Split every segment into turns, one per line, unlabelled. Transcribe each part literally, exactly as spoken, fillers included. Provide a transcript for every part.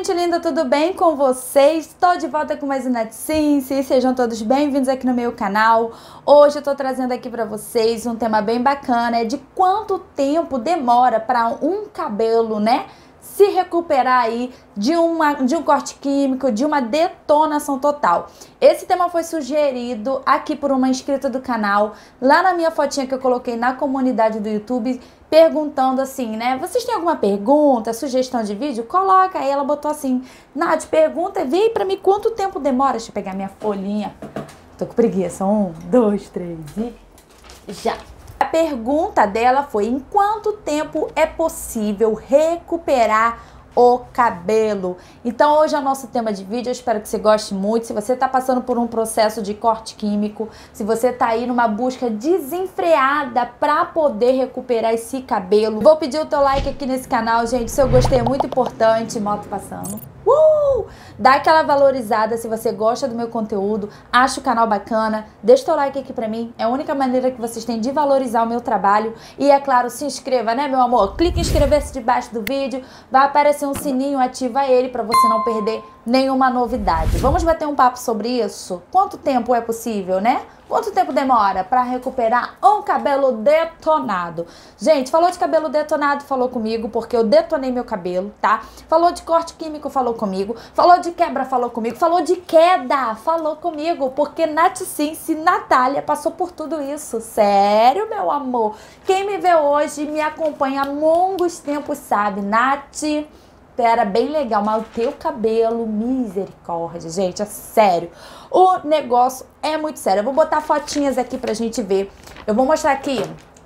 gente linda, tudo bem com vocês? Estou de volta com mais um NetSense, sejam todos bem-vindos aqui no meu canal. Hoje eu tô trazendo aqui pra vocês um tema bem bacana, é de quanto tempo demora para um cabelo, né, se recuperar aí de, uma, de um corte químico, de uma detonação total. Esse tema foi sugerido aqui por uma inscrita do canal, lá na minha fotinha que eu coloquei na comunidade do YouTube, perguntando assim, né, vocês têm alguma pergunta, sugestão de vídeo? Coloca. Aí ela botou assim, Nath, pergunta, vê aí pra mim quanto tempo demora. Deixa eu pegar minha folhinha. Tô com preguiça. Um, dois, três e já. A pergunta dela foi, em quanto tempo é possível recuperar o cabelo? Então hoje é o nosso tema de vídeo, eu espero que você goste muito. Se você tá passando por um processo de corte químico, se você tá aí numa busca desenfreada para poder recuperar esse cabelo, vou pedir o teu like aqui nesse canal, gente. Seu gostei é muito importante. Moto passando. Uh! Dá aquela valorizada se você gosta do meu conteúdo, acha o canal bacana, deixa teu like aqui pra mim, é a única maneira que vocês têm de valorizar o meu trabalho. E é claro, se inscreva, né, meu amor? Clique em inscrever-se debaixo do vídeo, vai aparecer um sininho, ativa ele pra você não perder nenhuma novidade. Vamos bater um papo sobre isso? Quanto tempo é possível, né? Quanto tempo demora para recuperar um cabelo detonado? Gente, falou de cabelo detonado, falou comigo, porque eu detonei meu cabelo, tá? Falou de corte químico, falou comigo. Falou de quebra, falou comigo. Falou de queda, falou comigo, porque NetSense Natália passou por tudo isso. Sério, meu amor? Quem me vê hoje e me acompanha há longos tempos sabe, Nath, era bem legal, mas o teu cabelo, misericórdia, gente, é sério. O negócio é muito sério. Eu vou botar fotinhas aqui pra gente ver. Eu vou mostrar aqui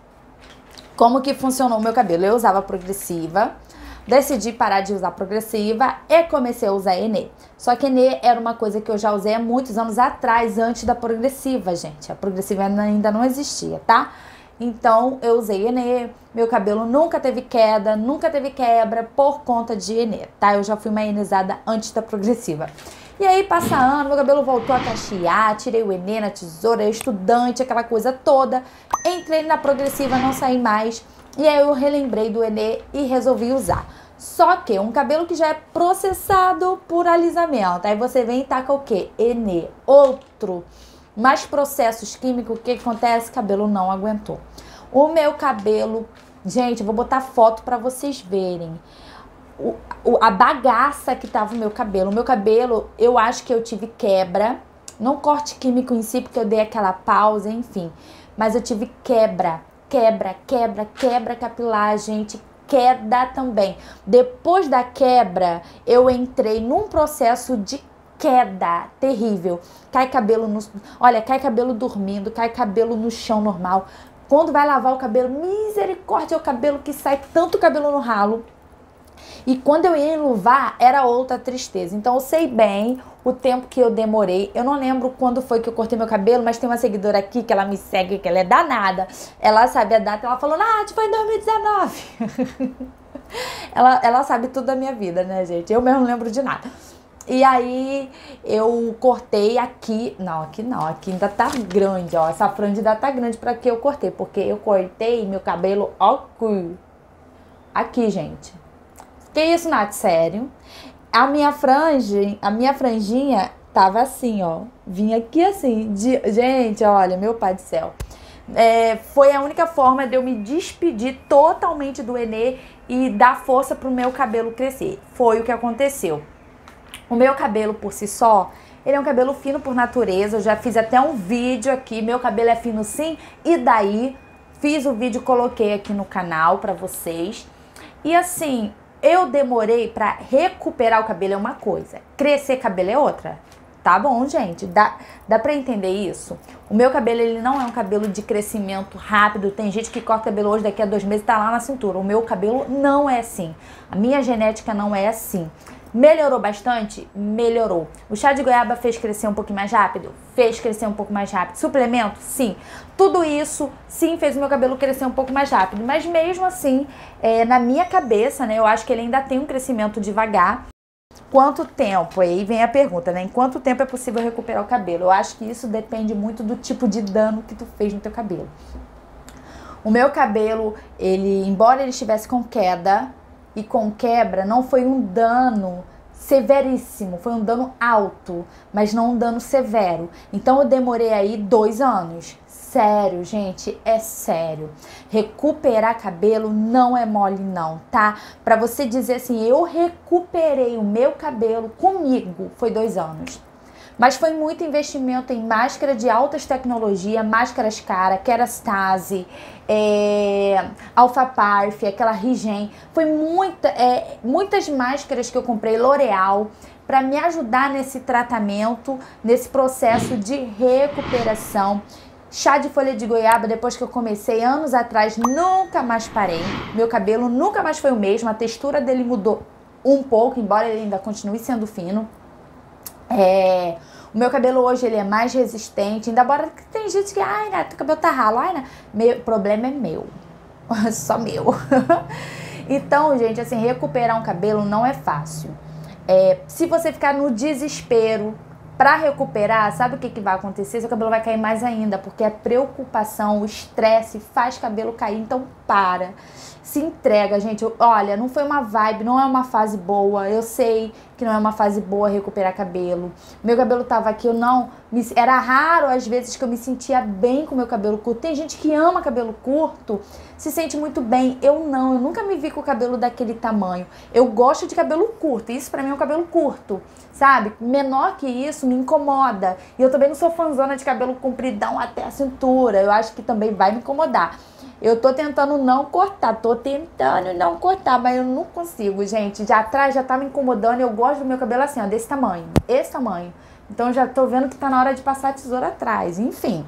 como que funcionou o meu cabelo. Eu usava progressiva, decidi parar de usar progressiva e comecei a usar Enê. Só que Enê era uma coisa que eu já usei há muitos anos atrás, antes da progressiva, gente. A progressiva ainda não existia, tá? Então, eu usei Enê, meu cabelo nunca teve queda, nunca teve quebra por conta de Enê, tá? Eu já fui uma enezada antes da progressiva. E aí, passa ano, meu cabelo voltou a cachear, tirei o Enê na tesoura, estudante, aquela coisa toda. Entrei na progressiva, não saí mais. E aí, eu relembrei do Enê e resolvi usar. Só que um cabelo que já é processado por alisamento. Aí você vem e taca o quê? Enê. Outro. Mais processos químicos, o que acontece? Cabelo não aguentou. O meu cabelo, gente, eu vou botar foto pra vocês verem. O, o, a bagaça que tava o meu cabelo. O meu cabelo, eu acho que eu tive quebra. Não corte químico em si, porque eu dei aquela pausa, enfim. Mas eu tive quebra, quebra, quebra, quebra capilar, gente. Queda também. Depois da quebra, eu entrei num processo de queda terrível. Cai cabelo no... Olha, cai cabelo dormindo, cai cabelo no chão normal. Quando vai lavar o cabelo, misericórdia, é o cabelo que sai tanto cabelo no ralo. E quando eu ia enluvar, era outra tristeza. Então eu sei bem o tempo que eu demorei. Eu não lembro quando foi que eu cortei meu cabelo, mas tem uma seguidora aqui que ela me segue, que ela é danada. Ela sabe a data, ela falou, Nath, foi em dois mil e dezenove. ela, ela sabe tudo da minha vida, né, gente? Eu mesmo não lembro de nada. E aí eu cortei aqui, não, aqui não, aqui ainda tá grande, ó, essa franja ainda tá grande pra que eu cortei, porque eu cortei meu cabelo aqui, aqui, gente. Que isso, Nath, sério? A minha franja, a minha franjinha tava assim, ó, vinha aqui assim, de, gente, olha, meu pai do céu. É, foi a única forma de eu me despedir totalmente do Enê e dar força pro meu cabelo crescer, foi o que aconteceu. O meu cabelo por si só, ele é um cabelo fino por natureza, eu já fiz até um vídeo aqui, meu cabelo é fino sim, e daí fiz o vídeo, coloquei aqui no canal pra vocês. E assim, eu demorei pra recuperar o cabelo é uma coisa, crescer cabelo é outra. Tá bom, gente, dá, dá pra entender isso? O meu cabelo, ele não é um cabelo de crescimento rápido. Tem gente que corta cabelo hoje, daqui a dois meses tá lá na cintura. O meu cabelo não é assim. A minha genética não é assim. Melhorou bastante? Melhorou. O chá de goiaba fez crescer um pouquinho mais rápido? Fez crescer um pouco mais rápido. Suplemento? Sim. Tudo isso, sim, fez o meu cabelo crescer um pouco mais rápido. Mas mesmo assim, é, na minha cabeça, né, eu acho que ele ainda tem um crescimento devagar. Quanto tempo? Aí vem a pergunta, né? Em quanto tempo é possível recuperar o cabelo? Eu acho que isso depende muito do tipo de dano que tu fez no teu cabelo. O meu cabelo, ele, embora ele estivesse com queda e com quebra, não foi um dano severíssimo, foi um dano alto, mas não um dano severo. Então eu demorei aí dois anos. Sério, gente, é sério. Recuperar cabelo não é mole não, tá? Pra você dizer assim, eu recuperei o meu cabelo comigo, foi dois anos. Mas foi muito investimento em máscara de altas tecnologias, máscaras caras, Kerastase, é, Alpha Parf, aquela Rigen. Foi muita, é, muitas máscaras que eu comprei, L'Oreal, para me ajudar nesse tratamento, nesse processo de recuperação. Chá de folha de goiaba, depois que eu comecei anos atrás, nunca mais parei. Meu cabelo nunca mais foi o mesmo, a textura dele mudou um pouco, embora ele ainda continue sendo fino. É, o meu cabelo hoje ele é mais resistente, ainda embora tem gente que, ai, né, teu cabelo tá ralo, ai, né, meu problema é meu, só meu. Então, gente, assim, recuperar um cabelo não é fácil. É, se você ficar no desespero para recuperar, sabe o que, que vai acontecer? Seu cabelo vai cair mais ainda, porque a preocupação, o estresse faz cabelo cair, então para. Se entrega, gente. Olha, não foi uma vibe, não é uma fase boa. Eu sei que não é uma fase boa recuperar cabelo. Meu cabelo tava aqui, eu não... Me, era raro às vezes que eu me sentia bem com meu cabelo curto. Tem gente que ama cabelo curto, se sente muito bem. Eu não, eu nunca me vi com o cabelo daquele tamanho. Eu gosto de cabelo curto, isso pra mim é um cabelo curto, sabe? Menor que isso me incomoda. E eu também não sou fãzona de cabelo compridão até a cintura. Eu acho que também vai me incomodar. Eu tô tentando não cortar, tô tentando não cortar, mas eu não consigo, gente. Já atrás já tá me incomodando, eu gosto do meu cabelo assim, ó, desse tamanho, esse tamanho. Então já tô vendo que tá na hora de passar a tesoura atrás, enfim.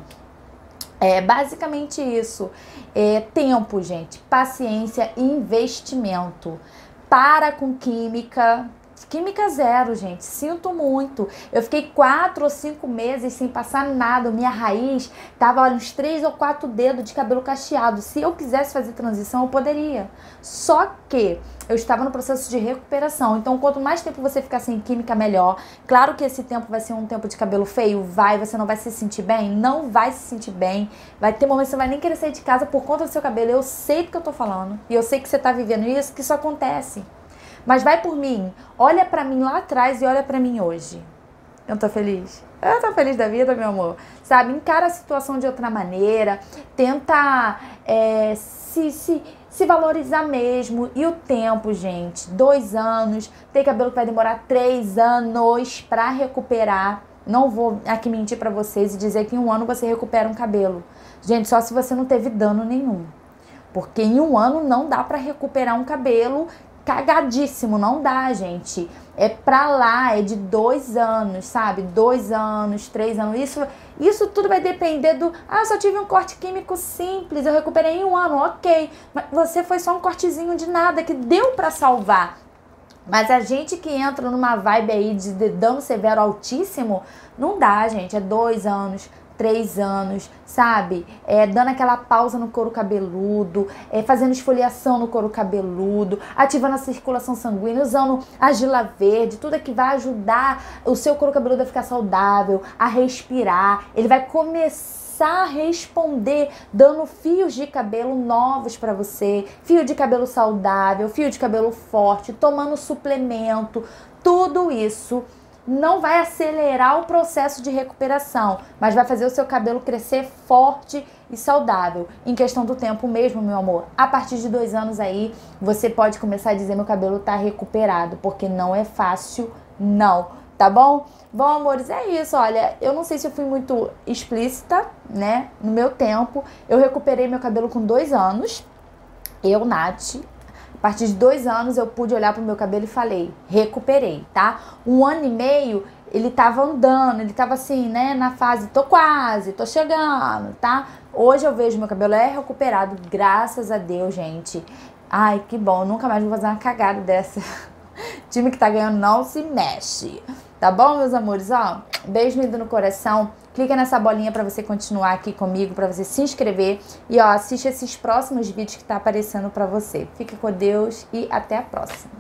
É basicamente isso. É tempo, gente, paciência e investimento. Para com química. Química zero, gente, sinto muito. Eu fiquei quatro ou cinco meses sem passar nada. Minha raiz tava, olha, uns três ou quatro dedos de cabelo cacheado. Se eu quisesse fazer transição, eu poderia. Só que eu estava no processo de recuperação. Então, quanto mais tempo você ficar sem química, melhor. Claro que esse tempo vai ser um tempo de cabelo feio, vai, você não vai se sentir bem, não vai se sentir bem. Vai ter momentos que você vai nem querer sair de casa por conta do seu cabelo. Eu sei do que eu tô falando. E eu sei que você tá vivendo isso, que isso acontece. Mas vai por mim, olha pra mim lá atrás e olha pra mim hoje. Eu tô feliz? Eu tô feliz da vida, meu amor. Sabe, encara a situação de outra maneira, tenta é, se, se, se valorizar mesmo. E o tempo, gente, dois anos, tem cabelo que vai demorar três anos pra recuperar. Não vou aqui mentir pra vocês e dizer que em um ano você recupera um cabelo. Gente, só se você não teve dano nenhum. Porque em um ano não dá pra recuperar um cabelo cagadíssimo, não dá, gente. É pra lá, é de dois anos, sabe? Dois anos, três anos. Isso, isso tudo vai depender do... Ah, eu só tive um corte químico simples, eu recuperei em um ano, ok. Mas você foi só um cortezinho de nada, que deu pra salvar. Mas a gente que entra numa vibe aí de dano severo altíssimo, não dá, gente. É dois anos, três anos, sabe? É, dando aquela pausa no couro cabeludo, é, fazendo esfoliação no couro cabeludo, ativando a circulação sanguínea, usando argila verde, tudo que vai ajudar o seu couro cabeludo a ficar saudável, a respirar. Ele vai começar a responder, dando fios de cabelo novos para você, fio de cabelo saudável, fio de cabelo forte, tomando suplemento, tudo isso não vai acelerar o processo de recuperação, mas vai fazer o seu cabelo crescer forte e saudável. Em questão do tempo mesmo, meu amor, a partir de dois anos aí, você pode começar a dizer meu cabelo tá recuperado, porque não é fácil, não, tá bom? Bom, amores, é isso, olha, eu não sei se eu fui muito explícita, né, no meu tempo. Eu recuperei meu cabelo com dois anos, eu, Nath. A partir de dois anos eu pude olhar pro meu cabelo e falei, recuperei, tá? Um ano e meio ele tava andando, ele tava assim, né, na fase, tô quase, tô chegando, tá? Hoje eu vejo meu cabelo é recuperado, graças a Deus, gente. Ai, que bom, nunca mais vou fazer uma cagada dessa. Time que tá ganhando não se mexe. Tá bom, meus amores? Ó, beijo lindo no coração. Clica nessa bolinha pra você continuar aqui comigo, pra você se inscrever. E ó, assiste esses próximos vídeos que tá aparecendo pra você. Fique com Deus e até a próxima.